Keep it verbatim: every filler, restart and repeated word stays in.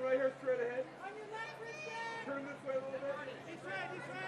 right here straight ahead. On your left, Richard! Turn this way a little bit. This way, this way!